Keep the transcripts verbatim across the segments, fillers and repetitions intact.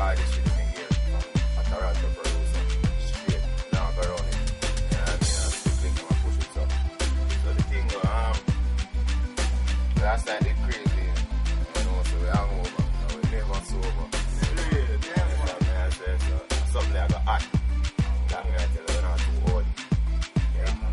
hardest shit in the year from a Toronto producer. Straight, now go around it. You know what I mean? And Swick him and push it up. So the thing go, um, last night they crazy. You know, so we hangover. And we never sober. Straight, yeah, man. I say, so, something like a hot. I'm going to tell you, we're not too old. Yeah, man.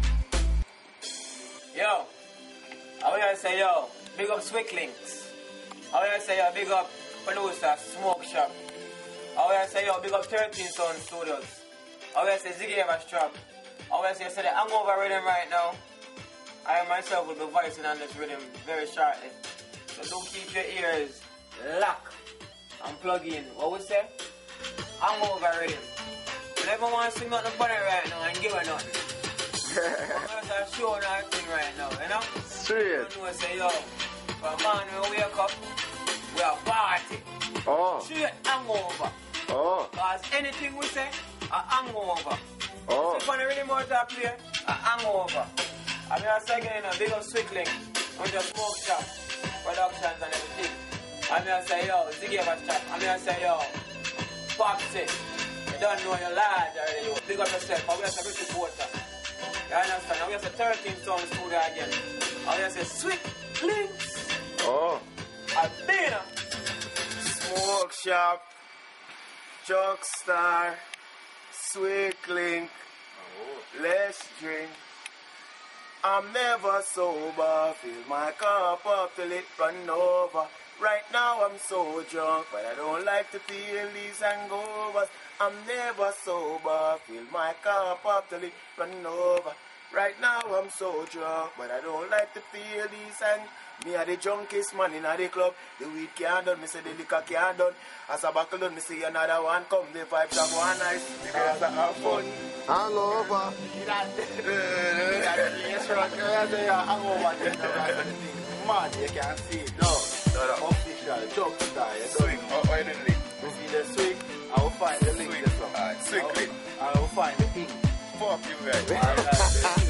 Yo, I want to say, yo, big up Swick Links. I want to say, yo, big up Producer Smoke Shop. I want to say, yo, big up thirteen Sound Studios. I want to say, Ziggy have a strap. I want to say, so the HangOva Riddim right now. I myself will be voicing on this rhythm very shortly. So don't keep your ears locked and plug in. What we say? HangOva Riddim. You never want to sing nothing funny right now and give her nothing. I'm going to show her thing right now, you know? Straight. You know, say, yo, for a man when we wake up, we are party. Oh. Straight hangover. Oh. Because anything we say, a hangover. Oh. So, if you really more to play, a hangover. I mean, I say again, a big old Swick Link, on the Smoke Shop, productions and everything. I mean, I say, yo, Ziggy have a shop. I mean, I say, yo, Popsy. You don't know your lad already, yo. Big up yourself, but we have to reach the water. You understand? Now we have to thirteen Sound Studio again. Now we have to Swick Links. Oh. Al-Beeno. Smoke Shop. Chux Starr. Swick Link. Oh. Let's drink. I'm never sober. Fill my cup up till it run over. Right now I'm so drunk, but I don't like to feel these hangovers. I'm never sober. Fill my cup up till it run over. Right now I'm so drunk, but I don't like to feel these hangovers. Me are the junkiest man in the club. The weed can't done, me say the liquor can't done. As a buckle done, me see another one come. The vibes are one nice because I have fun. Hangover. That's the place run. Hangover thing. Man, you can't see it. No. Official, Chux Starr. Swick. Oh, oh, you didn't link. You see the Swick, I will find the link. Swick. Alright, Swick link. I will find the thing. Fuck you guys.